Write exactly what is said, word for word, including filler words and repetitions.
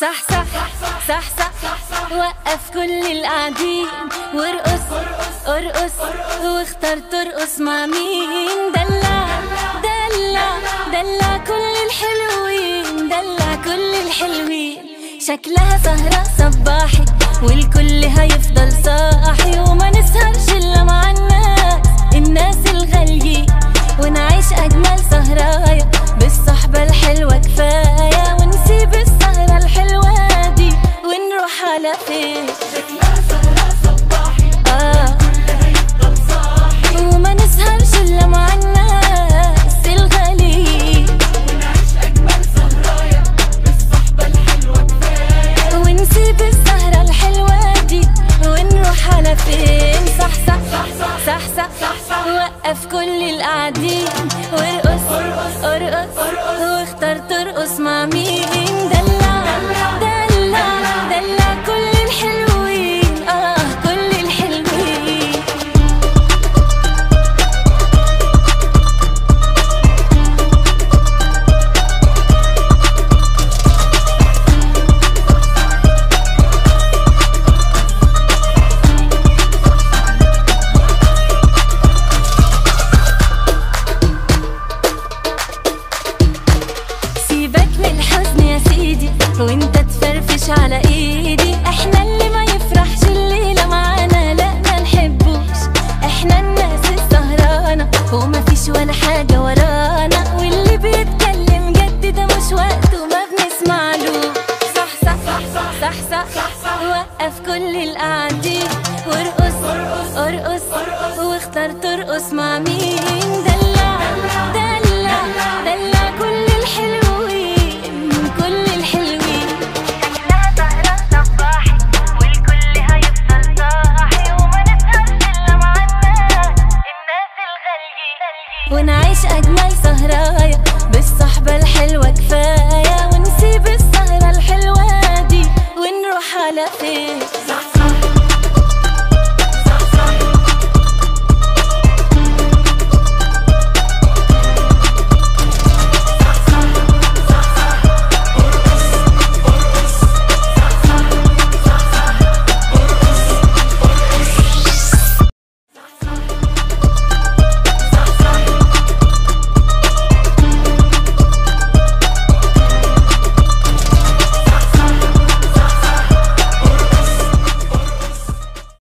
صح صح صح صح وقف كل القاعدين وارقص ارقص واختار ترقص مع مين. دلع دلع دلع كل الحلوين، دلع كل الحلوين. شكلها سهرة صباحي والكل هيفضل صاحي، وما نسهرش الا مع الناس الناس الغاليين، ونعيش اجمل سهرايا بالصحبة الحلوة كفاية، ونسيب السهرة الحلوة دي ونروح على فين. شكلها سهرة صباحي آه والكل هيفضل صاحي، وما نسهرش الا مع الناس الغاليين، ونعيش اجمل سهرايا بالصحبة الحلوة كفاية، ونسيب السهرة الحلوة دي ونروح على فين. صح صح صح صح صح وقف كل القاعدين وارقص ارقص واختار ترقص مع مين. دلع دلع دلع كل الحلوين، اه كل الحلوين. سيبك من الحزن يا سيدي وانت تفرفش على ايدي، احنا اللي ما يفرحش الليلة معانا لا ما نحبوش، احنا الناس السهرانة وما فيش ولا حاجة ورانا، واللي بيتكلم جد ده مش وقته ما بنسمعلوش. صح صح صح صح صح وقف كل القاعدين وارقص ارقص واختار ترقص مع مين.